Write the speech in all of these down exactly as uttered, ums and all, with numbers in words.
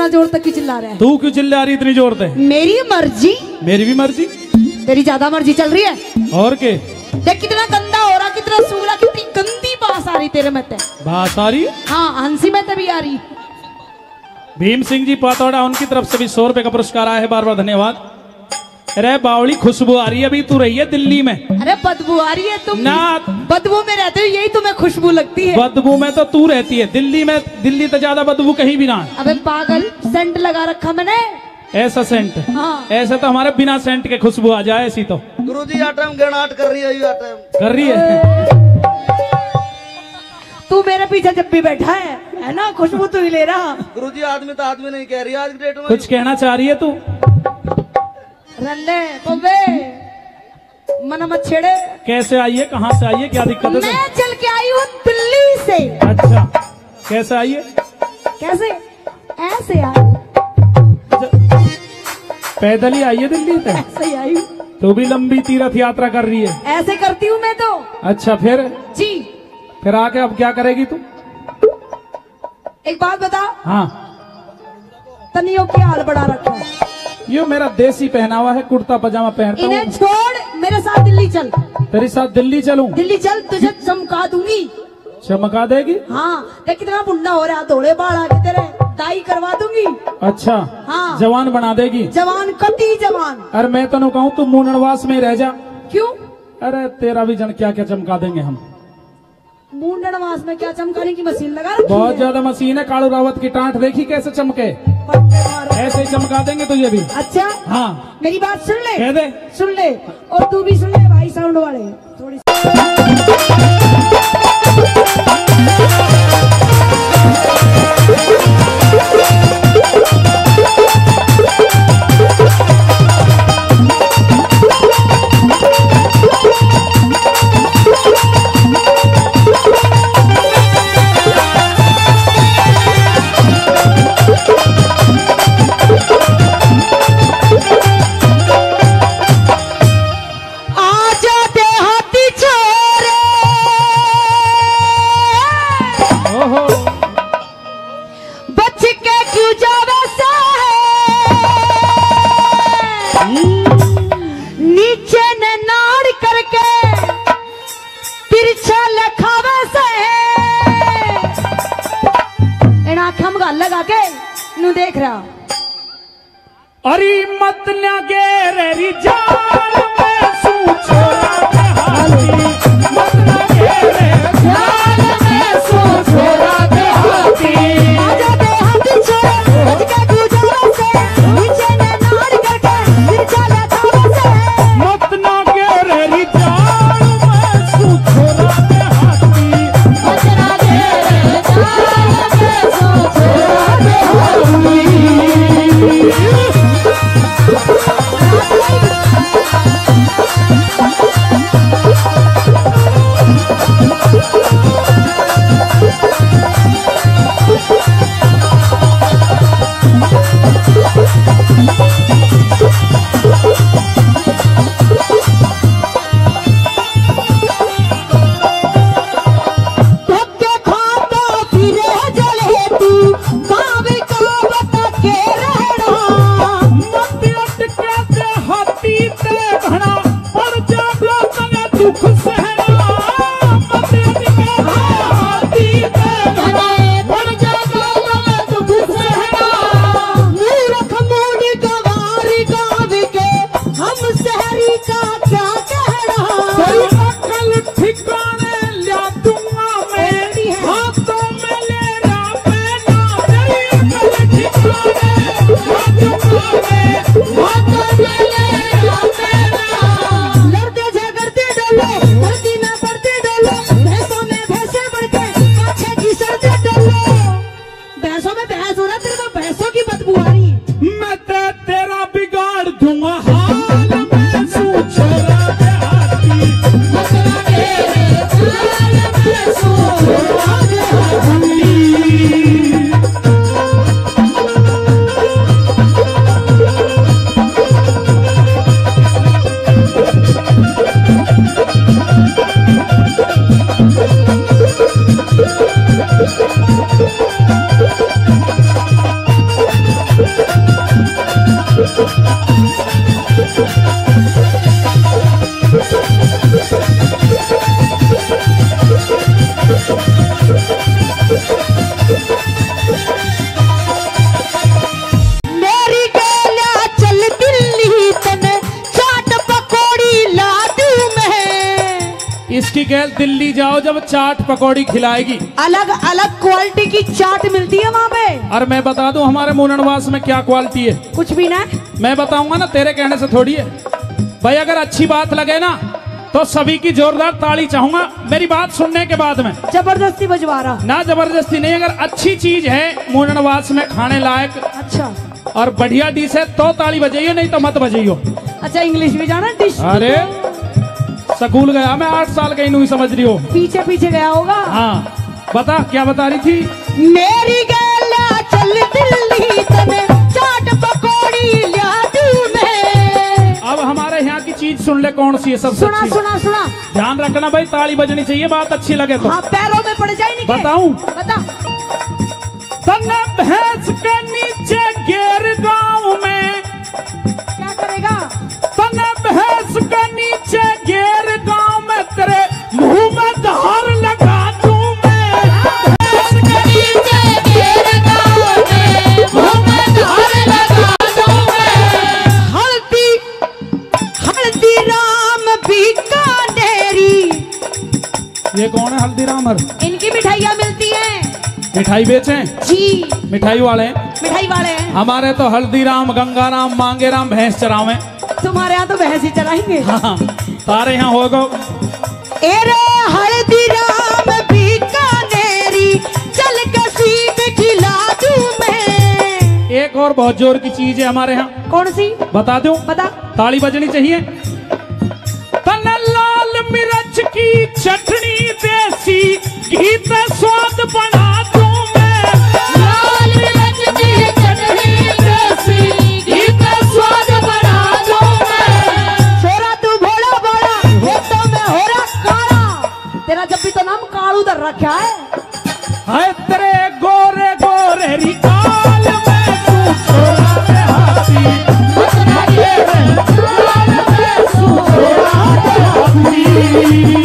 इतना जोर तक क्यों चिल्ला रहा है? तू क्यों चिल्ला रही इतनी जोर से? मेरी मर्जी। मेरी भी मर्जी। तेरी ज्यादा मर्जी चल रही है। और के देख कितना गंदा हो रहा, कितना सूला, कितनी गंदी बात आ रही तेरे में। बात आ रही? हाँ, हंसी में तभी आ रही। भीम सिंह जी पातौड़ा, उनकी तरफ से भी सौ रुपए का पुरस्कार आया है, बार बार धन्यवाद। अरे बावली, खुशबू आ रही है। अभी तू रही है दिल्ली में। अरे बदबू आ रही है। तुम ना बदबू में रहते हो, यही तुम्हें खुशबू लगती है। बदबू में तो तू रहती है, दिल्ली में, दिल्ली तो ज्यादा बदबू कहीं भी ना है। अबे पागल, सेंट लगा रखा मैंने। ऐसा सेंट? हाँ। ऐसा तो हमारे बिना सेंट के खुशबू आ जाए ऐसी तो। गुरुजी आटम गणाट कर रही है, आटम कर रही है। तू मेरे पीछे जब भी बैठा है है ना, खुशबू तू ही ले रहा। गुरुजी आदमी तो आदमी नहीं कह रही आज की डेट में। कुछ कहना चाह रही है तू? रल्ले पवे मना मत छेड़े। कैसे आई है, कहाँ से आई है, क्या दिक्कत है? मैं चल के आई हूँ दिल्ली से। अच्छा, कैसे आई है? कैसे? ऐसे आई। पैदल ही आई है दिल्ली से? ऐसे ही आई। तू भी लंबी तीर्थ यात्रा कर रही है? ऐसे करती हूँ मैं तो। अच्छा, फिर जी, फिर आके अब क्या करेगी तू? एक बात बता। हाँ। तनियों की हाल बढ़ा रखा। ये मेरा देसी पहनावा है, कुर्ता पजामा पहनता हूँ। इन्हें छोड़, मेरे साथ दिल्ली चल। तेरे साथ दिल्ली चलूं? दिल्ली चल, तुझे चमका दूंगी। चमका देगी? हाँ, देख कितना बुढ़ा हो रहा, थोड़े बाल आगे तेरे, दाई करवा दूंगी। अच्छा। हाँ। जवान बना देगी? जवान, कति जवान। अरे मैं तो कहूँ तू मूंडनवास में रह जा। क्यों? अरे तेरा भी जन क्या क्या चमका देंगे हम। मूंडनवास में क्या चमकाने की मशीन लगा रखी बहुत है? ज्यादा मशीन है। कालू रावत की टांट देखी कैसे चमके? ऐसे ही चमका देंगे तुझे भी। अच्छा। हाँ, मेरी बात सुन ले। कह दे। सुन ले, और तू भी सुन ले भाई, साउंड वाले थोड़ी। लगा के नू देख रहा। अरे मत लगे रे जान में सू छोरा के हाथी, मत लगे रे जान में सू छोरा के हाथी। आजा दे हाथी छोरा, बच के गुजारा से, नीचे ने नाड़ करके फिर चले थावे से। मत लगे रे जान में सू छोरा के हाथी, मत लगे रे जान में सू छोरा के हाथी। दिल्ली जाओ जब चाट पकौड़ी खिलाएगी। अलग अलग क्वालिटी की चाट मिलती है वहाँ पे। और मैं बता दूं हमारे मोननवास में क्या क्वालिटी है। कुछ भी ना, मैं बताऊंगा ना, तेरे कहने से थोड़ी है भाई। अगर अच्छी बात लगे ना तो सभी की जोरदार ताली चाहूंगा मेरी बात सुनने के बाद में। जबरदस्ती बजवा रहा ना जबरदस्ती नहीं, अगर अच्छी चीज है मोननवास में खाने लायक अच्छा और बढ़िया डिश है तो ताली बजाइयो, नहीं तो मत बजाइयो। अच्छा इंग्लिश भी जाना डिश? अरे स्कूल गया मैं, आठ साल गई नहीं, समझ रही हो। पीछे पीछे गया होगा। हाँ बता क्या बता रही थी। मेरी गैला चल दिल्ली तने चाट पकौड़ी ला दूं मैं। अब हमारे यहाँ की चीज सुन ले, कौन सी है सबसे सुना अच्छी। सुना सुना ध्यान रखना भाई, ताली बजनी चाहिए, बात अच्छी लगे तो। हाँ पैरों में पड़ जाए नहीं। बताऊं? बता। तने भैंस के नीचे घेर गांव में, क्या करेगा? तने भैंस के नीचे घेर गांव में तेरे मुंह में धार लगा दूं मैं। भैंस के नीचे घेर गांव में मुंह में धार लगा दूं मैं। हल्दी हल्दी राम बीकानेरी। ये कौन है हल्दीराम? इनकी मिठाइयाँ मिलती हैं। मिठाई बेचे जी, मिठाई वाले मिठाई वाले हैं। हमारे तो हल्दीराम, गंगाराम, मांगेराम भैंस चरावे। तुम्हारे यहाँ तो भैंस ही चलाएंगे। हाँ तारे यहाँ होगा। एरे हल्दीराम बीकानेरी चल के सीध खिला दूं मैं। एक और बहुत जोर की चीज है हमारे यहाँ, कौन सी? बता दूं? बता। ताली बजनी चाहिए। तने लाल मिर्च की चटनी देसी घी ते स्वाद बना दूं मैं। लाल मिर्च की चटनी देसी घी ते स्वाद बना दूं मैं। छोरा तू भोला भोला ये तो मैं हो रहा काला। तेरा जब भी तो नाम कालू दर रखा है। हाय तेरे गोरे गोरे रिकाल में तू छोरा दे हाथी, मतना ये लाल में तू छोरा दे हाथी।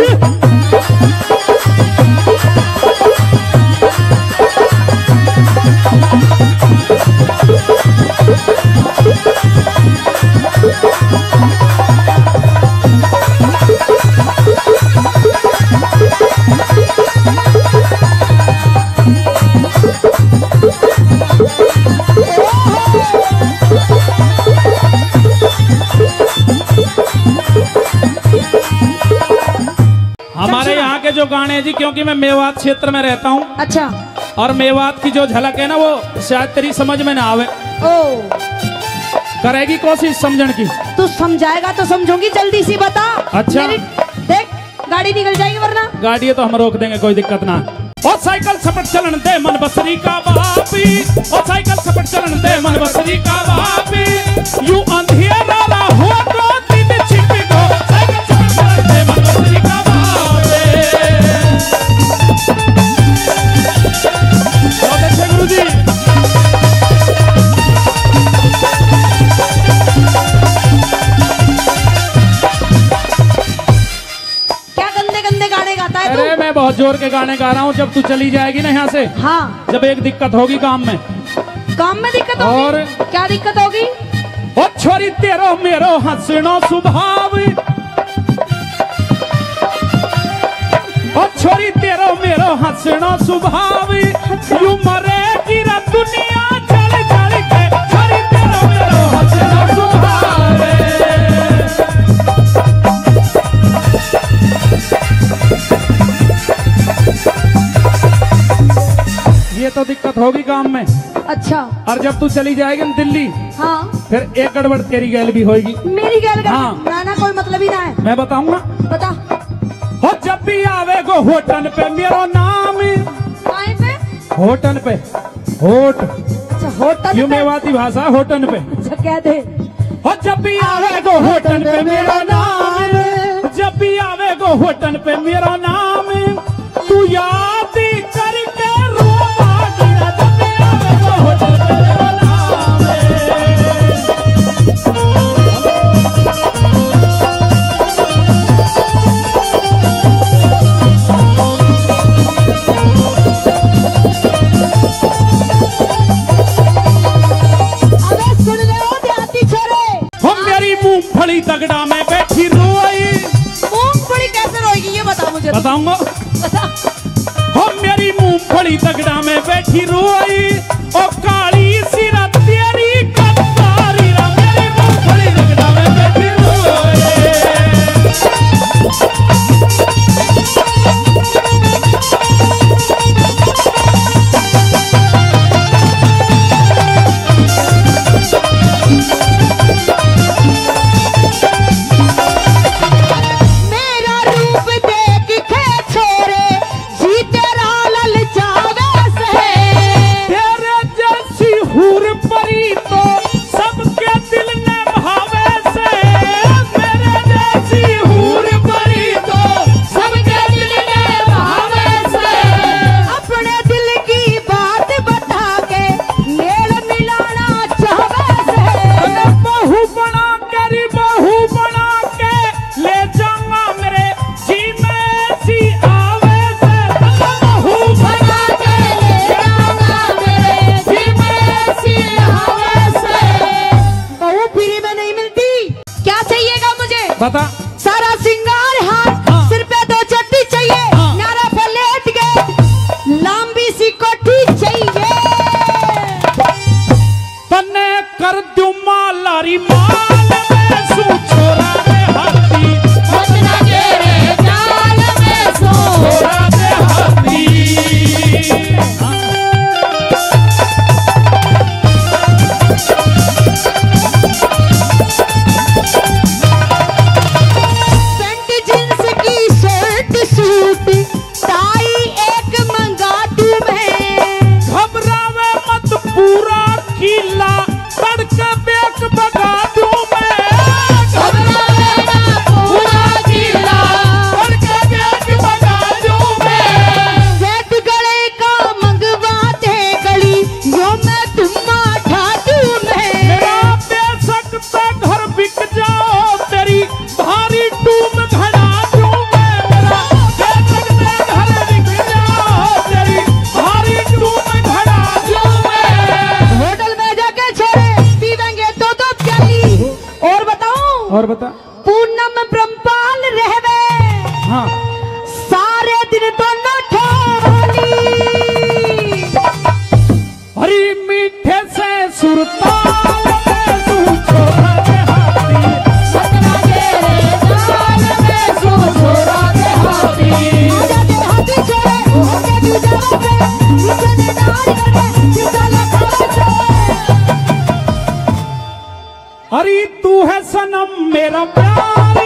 हमारे यहाँ के जो गाने जी, क्योंकि मैं मेवात क्षेत्र में रहता हूँ अच्छा। और मेवात की जो झलक है ना वो शायद तेरी समझ में ना आवे। ओ करेगी कोशिश समझण की। तू समझाएगा तो समझूंगी, जल्दी सी बता। अच्छा। मेरी देख गाड़ी निकल जाएगी वरना। गाड़ी है तो हम रोक देंगे, कोई दिक्कत ना। ओ साइकिल सपट चलन दे मन बसरी का बापी, ओ साइकिल सपट चलन दे मन बसरी का बापी। यू अंधेरा हो तो दिन छिप गो, साइकिल सपट चलन दे मन बसरी का बापी। बहुत अच्छे गुरुजी। क्या गंदे गंदे गाने गाता है अरे तू? मैं बहुत जोर के गाने गा रहा हूँ। जब तू चली जाएगी ना यहाँ से, हाँ। जब एक दिक्कत होगी काम में। काम में दिक्कत होगी? और? क्या दिक्कत होगी? ओ छोरी तेरो मेरो हंसनो स्वभाव, ओ छोरी तेरो मेरो हंसनो स्वभाव। यू मरेगी रा दुनिया जल जल के, छोरी तेरो मेरो हंसनो स्वभाव। ये तो दिक्कत होगी काम में। अच्छा। और जब तू चली जाएगी ना दिल्ली, हाँ। फिर एक गड़बड़ तेरी गैल भी होगी। मेरी गैल कर हाँ। ना ना कोई मतलब ही ना है। मैं बताऊंगा। बता। हो जब भी आवे गो होटल पे मेरो नाम, कहाँ पे? होटल पे, होट अच्छा होटल यू पे। मेवाती भाषा, होटल पे। अच्छा कह दे। हो जब भी आवे गो होटल पे मेरो नाम, जब भी आवे गो होटल पे मेरो नाम। तू याद करके रोवा गिरा, जब भी आवे गो होटल पे मेरो नाम। अबे सुन ले ओ देहाती छोरे। हम मेरी मूंगफली तगड़ा में बैठी रोई। मूंगफली कैसे रोएगी ये बता मुझे बताऊंगा। हो मेरी मूंगफली तगड़ा में बैठी रोई ओ काली सिरा तेरी कतारी रा मेरी मूंगफली तगड़ा में बैठी रोई। मेरा रूप देख के छोरे जी तेरा ललचावे से। तेरे जैसी हूर परी तो सबके दिल ने भावे से। मेरे जैसी हूर परी तो सबके दिल ने भावे से। अपने दिल की बात बता के मेल मिलाना चाहवे से। अरे बहू बना करी बहू बना के ले जाऊंगा मेरे जी में ऐसी आवे से। बहू बना के ले जाऊंगा मेरे जी में ऐसी आवे से। बहू फ्री में नहीं मिलती। क्या चाहिएगा मुझे? बता। सारा सिंगार हाथ, हाँ। सिर पे दो चट्टी चाहिए, हाँ। नारा पे लेट गए, लंबी सी कोठी चाहिए। तन्ने कर दूं मालारी माल में सू छोरा दे हाथी। मतना गेरे जाल में सो। छोरा दे हाथी। पेंट जींस की शर्ट सूट टाई एक मंगा दूं मैं। घबरावे मत पूरा किला तड़के बेक बगा दूं मैं। घबरावे मत पूरा किला तड़के बेक बगा दूं मैं। सेट गले का मंगवा दे गली जो मैं तुम्हा ठा दूं मैं। मेरा बेसकता घर बिक जाओ तेरी भारी टूम घड़ा दूं मैं। मेरा बेसकता घर बिक जाओ तेरी भारी टूम घड़ा दूं मैं। होटल में जाके छोरे पीवेंगे दो दो प्याली। और बताऊं और बता। पूनम ब्रह्मपाल रहवे हाँ सारे दिन दोनों ठोली। हरी मीठे से सुरताल में सू छोरा दे हाथी। सतना गेरे जाल में सो छोरा दे हाथी। आजा दे हाथी छोरे होके तू जावे पे पीछे ने डाल करके सीधा लखावे से। हरी तू है सनम मेरा प्यार